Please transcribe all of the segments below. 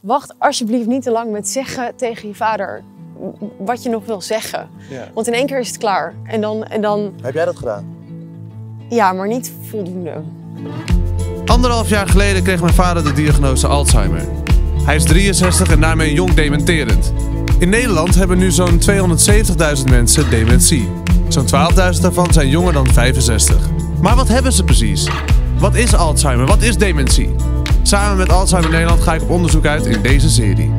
Wacht alsjeblieft niet te lang met zeggen tegen je vader wat je nog wil zeggen. Ja. Want in één keer is het klaar. En dan... Heb jij dat gedaan? Ja, maar niet voldoende. 1,5 jaar geleden kreeg mijn vader de diagnose Alzheimer. Hij is 63 en daarmee jong dementerend. In Nederland hebben nu zo'n 270.000 mensen dementie. Zo'n 12.000 daarvan zijn jonger dan 65. Maar wat hebben ze precies? Wat is Alzheimer? Wat is dementie? Samen met Alzheimer Nederland ga ik op onderzoek uit in deze serie.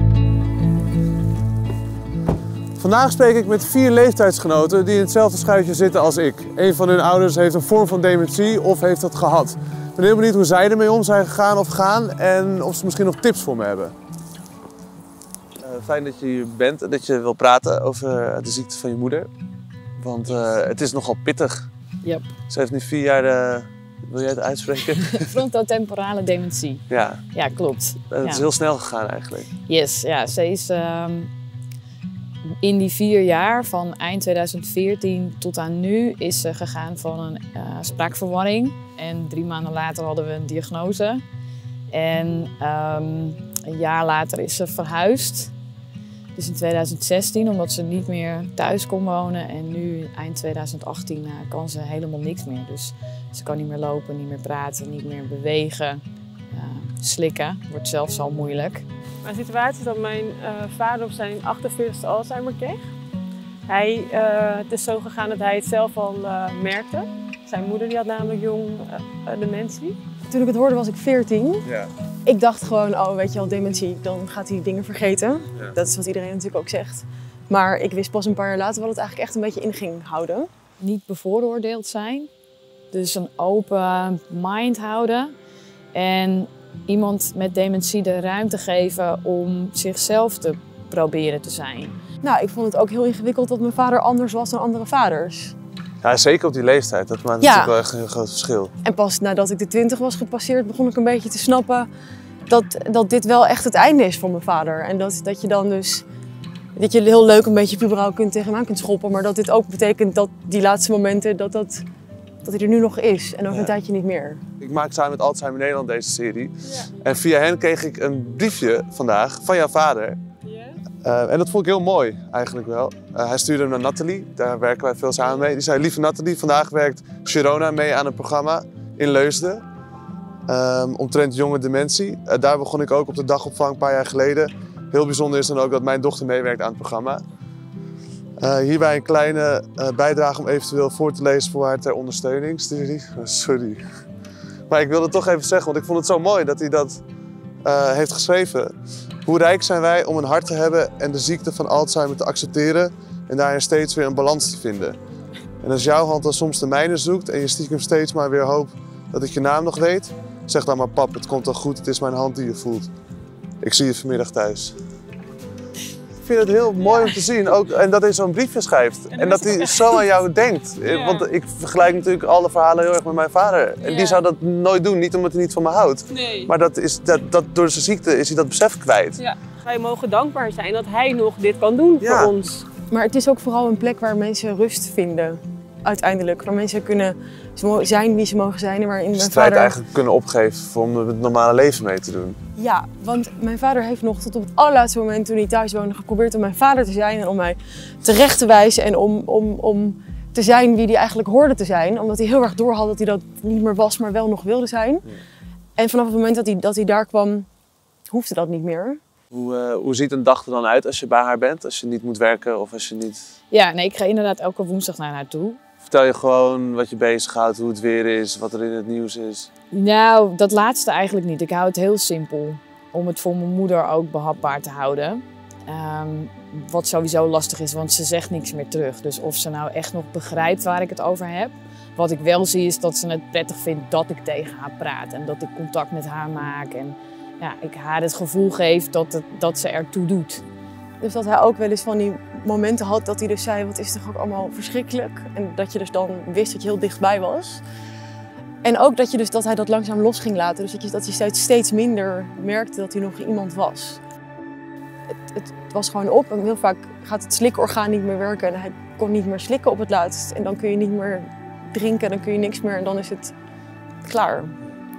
Vandaag spreek ik met 4 leeftijdsgenoten die in hetzelfde schuitje zitten als ik. Een van hun ouders heeft een vorm van dementie of heeft dat gehad. Ik ben heel benieuwd hoe zij ermee om zijn gegaan of gaan en of ze misschien nog tips voor me hebben. Fijn dat je hier bent en dat je wil praten over de ziekte van je moeder. Want het is nogal pittig. Yep. Ze heeft nu 4 jaar de... Wil jij het uitspreken? Frontotemporale dementie. Ja. Ja, klopt. Het is heel snel gegaan eigenlijk. Yes, ja. Ze is in die 4 jaar, van eind 2014 tot aan nu, is ze gegaan van een spraakverwarring. En 3 maanden later hadden we een diagnose. En een jaar later is ze verhuisd. Dus in 2016, omdat ze niet meer thuis kon wonen. En nu, eind 2018, kan ze helemaal niks meer. Dus ze kan niet meer lopen, niet meer praten, niet meer bewegen. Slikken wordt zelfs al moeilijk. Mijn situatie is dat mijn vader op zijn 48e Alzheimer kreeg. Het is zo gegaan dat hij het zelf al merkte. Zijn moeder die had namelijk jong dementie. Toen ik het hoorde was ik 14. Ja. Ik dacht gewoon, oh weet je wel, dementie, dan gaat hij dingen vergeten. Ja. Dat is wat iedereen natuurlijk ook zegt. Maar ik wist pas een paar jaar later wat het eigenlijk echt een beetje in ging houden. Niet bevooroordeeld zijn. Dus een open mind houden. En iemand met dementie de ruimte geven om zichzelf te proberen te zijn. Nou, ik vond het ook heel ingewikkeld dat mijn vader anders was dan andere vaders. Ja, zeker op die leeftijd. Dat maakt natuurlijk wel echt een heel groot verschil. En pas nadat ik de 20 was gepasseerd, begon ik een beetje te snappen dat dit wel echt het einde is voor mijn vader. En dat je dan dus, dat je heel leuk een beetje puberaal tegen hem aan kunt schoppen, maar dat dit ook betekent dat die laatste momenten, dat hij er nu nog is en over een tijdje niet meer. Ik maak samen met Alzheimer Nederland deze serie. Ja. En via hen kreeg ik een briefje vandaag van jouw vader. En dat vond ik heel mooi, eigenlijk wel. Hij stuurde hem naar Nathalie, daar werken wij veel samen mee. Die zei, lieve Nathalie, vandaag werkt Sharona mee aan een programma in Leusden. Omtrent jonge dementie. Daar begon ik ook op de dagopvang een paar jaar geleden. Heel bijzonder is dan ook dat mijn dochter meewerkt aan het programma. Hierbij een kleine bijdrage om eventueel voor te lezen voor haar ter ondersteuning. Sorry. Maar ik wilde het toch even zeggen, want ik vond het zo mooi dat hij dat heeft geschreven. Hoe rijk zijn wij om een hart te hebben en de ziekte van Alzheimer te accepteren en daarin steeds weer een balans te vinden. En als jouw hand dan soms de mijne zoekt en je stiekem steeds maar weer hoopt dat ik je naam nog weet, zeg dan maar pap, het komt wel goed, het is mijn hand die je voelt. Ik zie je vanmiddag thuis. Ik vind het heel mooi om te zien, ook, en dat hij zo'n briefje schrijft. En dat hij zo aan jou denkt. Ja. Want ik vergelijk natuurlijk alle verhalen heel erg met mijn vader. En die zou dat nooit doen, niet omdat hij niet van me houdt. Nee. Maar door zijn ziekte is hij dat besef kwijt. Ja. Wij mogen dankbaar zijn dat hij nog dit kan doen voor ons. Maar het is ook vooral een plek waar mensen rust vinden, uiteindelijk. Waar mensen kunnen zijn wie ze mogen zijn. En waarin mijn strijd vader eigenlijk kunnen opgeven om het normale leven mee te doen. Ja, want mijn vader heeft nog tot op het allerlaatste moment toen hij thuis woonde geprobeerd om mijn vader te zijn en om mij terecht te wijzen en om te zijn wie hij eigenlijk hoorde te zijn. Omdat hij heel erg doorhad dat hij dat niet meer was, maar wel nog wilde zijn. Ja. En vanaf het moment dat hij daar kwam, hoefde dat niet meer. Hoe ziet een dag er dan uit als je bij haar bent? Als je niet moet werken of als je niet... Ja, nee, ik ga inderdaad elke woensdag naar haar toe. Vertel je gewoon wat je bezighoudt, hoe het weer is, wat er in het nieuws is? Nou, dat laatste eigenlijk niet. Ik hou het heel simpel. Om het voor mijn moeder ook behapbaar te houden. Wat sowieso lastig is, want ze zegt niks meer terug. Dus of ze nou echt nog begrijpt waar ik het over heb. Wat ik wel zie is dat ze het prettig vindt dat ik tegen haar praat. En dat ik contact met haar maak. En ja, ik haar het gevoel geef dat ze ertoe doet. Dus dat hij ook wel eens van die momenten had dat hij dus zei, wat is toch ook allemaal verschrikkelijk. En dat je dus dan wist dat je heel dichtbij was. En ook dat hij dat langzaam los ging laten. Dus dat je steeds minder merkte dat hij nog iemand was. Het was gewoon op en heel vaak gaat het slikorgaan niet meer werken. En hij kon niet meer slikken op het laatst. En dan kun je niet meer drinken, dan kun je niks meer en dan is het klaar.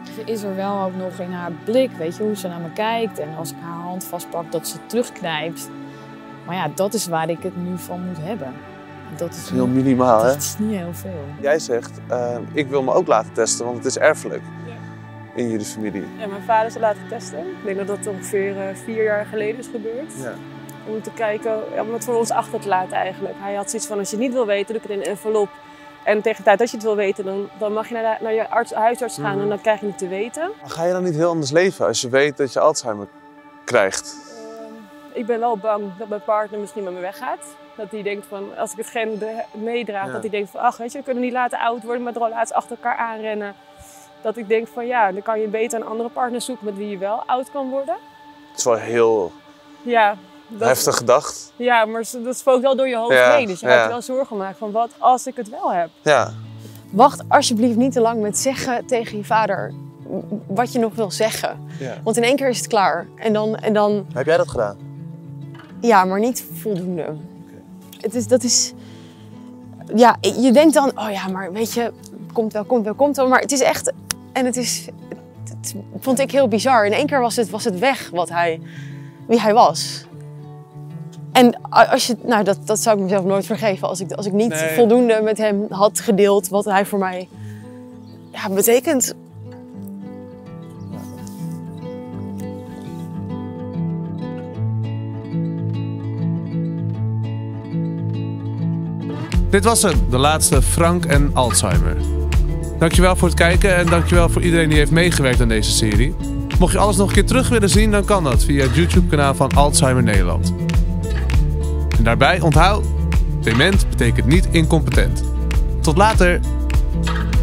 Ze is er wel ook nog in haar blik, weet je, hoe ze naar me kijkt. En als ik haar hand vastpak, dat ze terugknijpt. Maar ja, dat is waar ik het nu van moet hebben. Dat is heel minimaal, hè? Dat is niet heel veel. Jij zegt, ik wil me ook laten testen, want het is erfelijk in jullie familie. Ja, mijn vader is laten testen. Ik denk dat dat ongeveer 4 jaar geleden is gebeurd. Ja. Om te kijken, om het voor ons achter te laten eigenlijk. Hij had zoiets van, als je het niet wil weten, doe ik het in een envelop. En tegen de tijd dat je het wil weten, dan mag je naar je huisarts gaan en dan krijg je het te weten. Maar ga je dan niet heel anders leven als je weet dat je Alzheimer krijgt? Ik ben wel bang dat mijn partner misschien met me weggaat. Dat hij denkt van, als ik het gen meedraag, dat hij denkt van, ach weet je, we kunnen niet laten oud worden met relaties achter elkaar aanrennen. Dat ik denk van, ja, dan kan je beter een andere partner zoeken met wie je wel oud kan worden. Het is wel heel heftig gedacht. Ja, maar dat spookt wel door je hoofd heen. Dus je gaat je wel zorgen maken van, wat als ik het wel heb? Ja. Wacht alsjeblieft niet te lang met zeggen tegen je vader wat je nog wil zeggen. Ja. Want in één keer is het klaar. En dan... Heb jij dat gedaan? Ja, maar niet voldoende. Dat is... Ja, je denkt dan, oh ja, maar weet je, komt wel. Maar het is echt... En het vond ik heel bizar. In één keer was het weg wie hij was. En als je, nou, dat zou ik mezelf nooit vergeven als ik niet voldoende met hem had gedeeld wat hij voor mij betekent. Dit was hem, de laatste Frank en Alzheimer. Dankjewel voor het kijken en dankjewel voor iedereen die heeft meegewerkt aan deze serie. Mocht je alles nog een keer terug willen zien, dan kan dat via het YouTube-kanaal van Alzheimer Nederland. En daarbij onthoud, dement betekent niet incompetent. Tot later!